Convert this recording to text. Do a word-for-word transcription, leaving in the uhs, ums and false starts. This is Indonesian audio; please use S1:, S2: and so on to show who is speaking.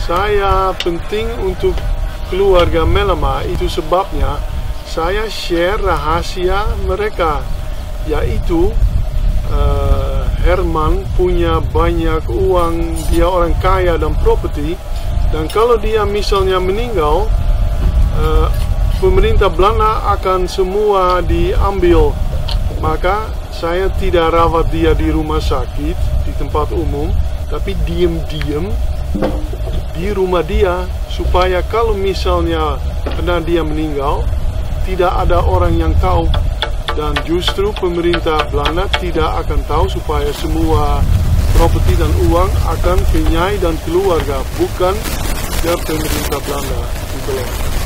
S1: saya penting untuk keluarga Mellema, itu sebabnya saya share rahasia mereka, yaitu uh, Herman punya banyak uang, dia orang kaya dan properti, dan kalau dia misalnya meninggal, uh, pemerintah Belanda akan semua diambil. Maka saya tidak rawat dia di rumah sakit, di tempat umum, tapi diam-diam di rumah dia, supaya kalau misalnya benar dia meninggal, tidak ada orang yang tahu, dan justru pemerintah Belanda tidak akan tahu, supaya semua properti dan uang akan ke Nyai dan keluarga, bukan ke pemerintah Belanda. Itulah.